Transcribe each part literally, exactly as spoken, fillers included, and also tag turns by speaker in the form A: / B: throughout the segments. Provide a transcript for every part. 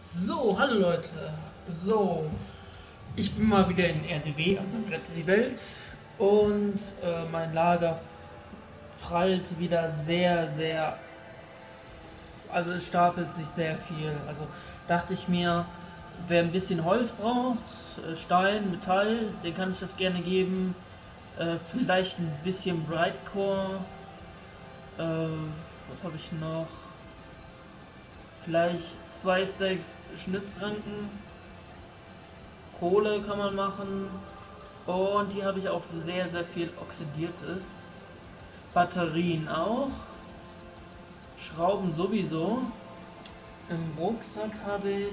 A: So, hallo Leute. So, ich bin mal wieder in R D W, also Rette die Welt. Und äh, mein Lager prallt wieder sehr, sehr. Also es stapelt sich sehr viel. Also dachte ich mir, wer ein bisschen Holz braucht, äh, Stein, Metall, den kann ich das gerne geben. Äh, vielleicht ein bisschen Brightcore. Äh, was habe ich noch? Vielleicht zwei Stacks Schnitzranken. Kohle kann man machen. Und hier habe ich auch sehr, sehr viel Oxidiertes. Batterien auch. Schrauben sowieso. Im Rucksack habe ich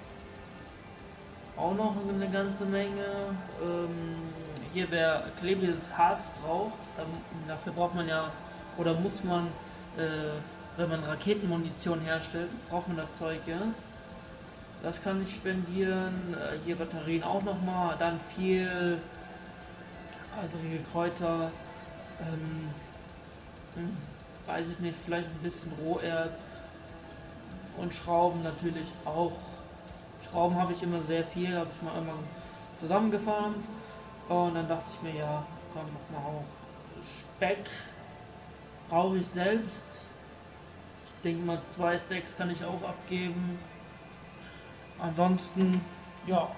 A: auch noch eine ganze Menge. Ähm, hier, wer klebriges Harz braucht, dafür braucht man ja, oder muss man, äh, wenn man Raketenmunition herstellt, braucht man das Zeug, ja. Das kann ich spendieren. Äh, hier Batterien auch nochmal. Dann viel faserige Kräuter. Ähm, hm, weiß ich nicht, vielleicht ein bisschen Roherz und Schrauben natürlich auch. Schrauben habe ich immer sehr viel, habe ich mal irgendwann zusammengefarmt. Und dann dachte ich mir, ja, komm, mach mal auch. Speck brauche ich selbst. Ich denke mal, zwei Stacks kann ich auch abgeben. Ansonsten, ja,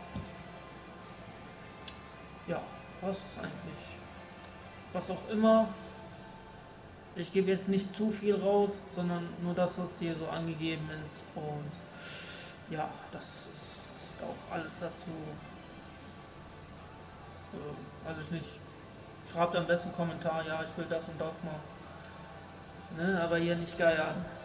A: ja, was ist eigentlich? Was auch immer. Ich gebe jetzt nicht zu viel raus, sondern nur das, was hier so angegeben ist. Und ja, das ist auch alles dazu. Äh, weiß ich nicht. Schreibt am besten Kommentar, ja, ich will das und das mal. Ne, aber hier nicht geiern.